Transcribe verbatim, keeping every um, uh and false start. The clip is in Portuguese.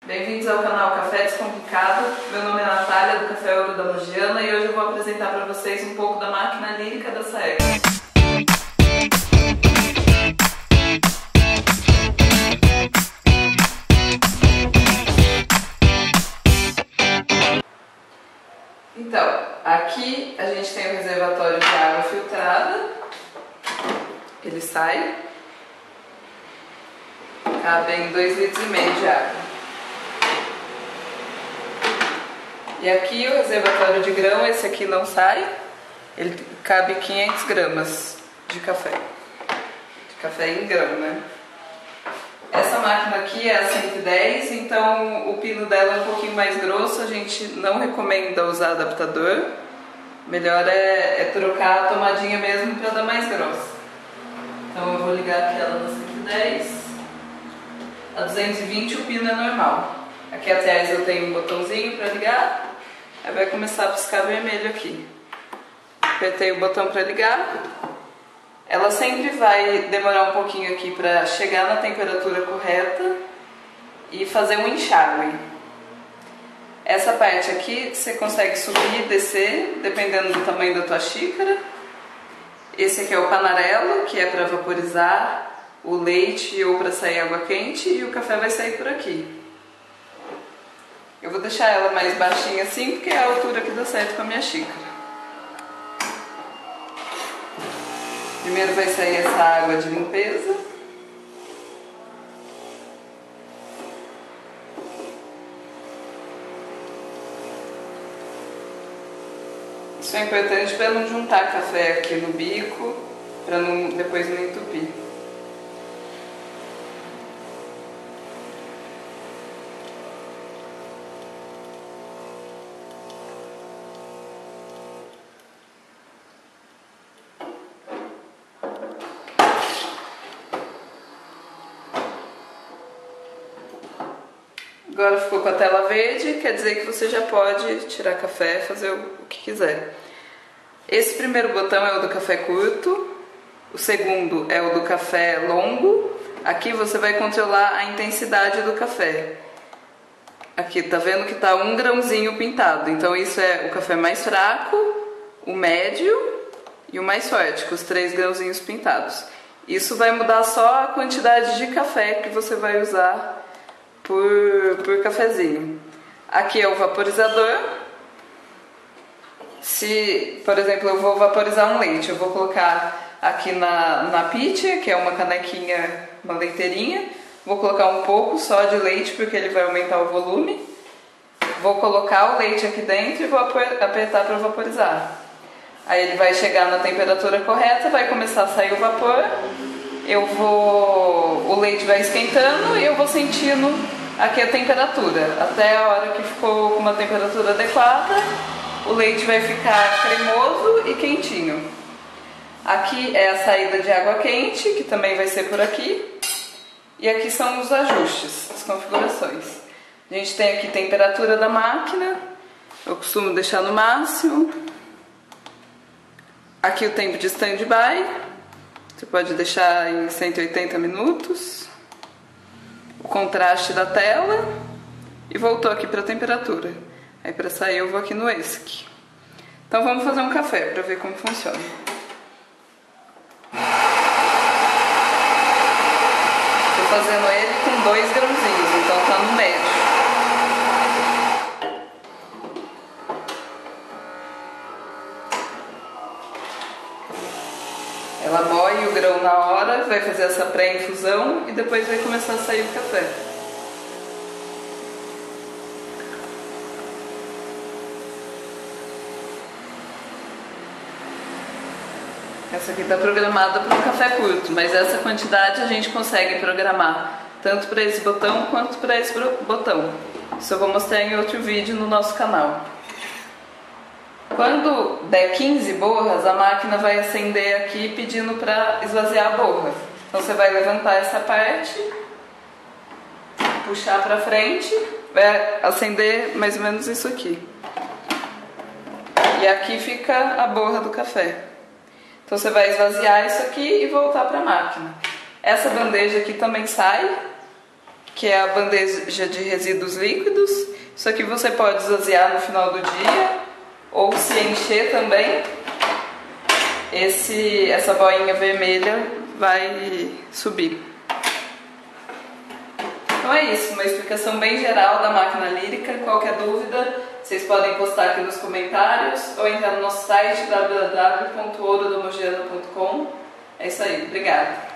Bem-vindos ao canal Café Descomplicado. Meu nome é Natália, do Café Ouro da Logiana, e hoje eu vou apresentar para vocês um pouco da máquina lírica da Saeco. Então, aqui a gente tem o reservatório de água filtrada. Ele sai. Cabem dois litros e meio de água. E aqui o reservatório de grão, esse aqui não sai, ele cabe quinhentas gramas de café, de café em grão, né? Essa máquina aqui é a cento e dez, então o pino dela é um pouquinho mais grosso, a gente não recomenda usar adaptador, melhor é, é trocar a tomadinha mesmo para dar mais grossa. Então eu vou ligar aquela na cento e dez, a duzentos e vinte o pino é normal. Aqui atrás eu tenho um botãozinho para ligar, aí vai começar a piscar vermelho aqui. Apertei o botão para ligar. Ela sempre vai demorar um pouquinho aqui para chegar na temperatura correta e fazer um enxágue. Essa parte aqui você consegue subir e descer, dependendo do tamanho da tua xícara. Esse aqui é o panarelo, que é para vaporizar o leite ou para sair água quente, e o café vai sair por aqui. Eu vou deixar ela mais baixinha assim, porque é a altura que dá certo com a minha xícara. Primeiro vai sair essa água de limpeza. Isso é importante para não juntar café aqui no bico, para não, depois não entupir. Agora ficou com a tela verde, quer dizer que você já pode tirar café, fazer o que quiser. Esse primeiro botão é o do café curto, o segundo é o do café longo. Aqui você vai controlar a intensidade do café. Aqui tá vendo que tá um grãozinho pintado, então isso é o café mais fraco, o médio e o mais forte, com os três grãozinhos pintados. Isso vai mudar só a quantidade de café que você vai usar Por, por cafezinho. Aqui é o vaporizador. Se, por exemplo, eu vou vaporizar um leite, eu vou colocar aqui na, na pitcher, que é uma canequinha, uma leiteirinha. Vou colocar um pouco só de leite, porque ele vai aumentar o volume. Vou colocar o leite aqui dentro e vou apertar para vaporizar. Aí ele vai chegar na temperatura correta, vai começar a sair o vapor. Eu vou, o leite vai esquentando e eu vou sentindo aqui a temperatura. Até a hora que ficou com uma temperatura adequada, o leite vai ficar cremoso e quentinho. Aqui é a saída de água quente, que também vai ser por aqui. E aqui são os ajustes, as configurações. A gente tem aqui temperatura da máquina, eu costumo deixar no máximo. Aqui o tempo de stand-by. Você pode deixar em cento e oitenta minutos, o contraste da tela, e voltou aqui para a temperatura. Aí para sair eu vou aqui no E S C. Então vamos fazer um café para ver como funciona. Estou fazendo ele com dois grãozinhos, então tá no médio. Ela moe o grão na hora, vai fazer essa pré-infusão e depois vai começar a sair o café. Essa aqui está programada para um café curto, mas essa quantidade a gente consegue programar tanto para esse botão quanto para esse botão. Isso eu vou mostrar em outro vídeo no nosso canal. Quando der quinze borras, a máquina vai acender aqui pedindo para esvaziar a borra. Então você vai levantar essa parte, puxar para frente, vai acender mais ou menos isso aqui. E aqui fica a borra do café. Então você vai esvaziar isso aqui e voltar para a máquina. Essa bandeja aqui também sai. que é a bandeja de resíduos líquidos. Isso aqui você pode esvaziar no final do dia, ou se encher também, esse, essa boinha vermelha vai subir. Então é isso, uma explicação bem geral da máquina lírica. Qualquer dúvida, vocês podem postar aqui nos comentários ou entrar no nosso site w w w ponto ouro do mogiano ponto com. É isso aí, obrigada!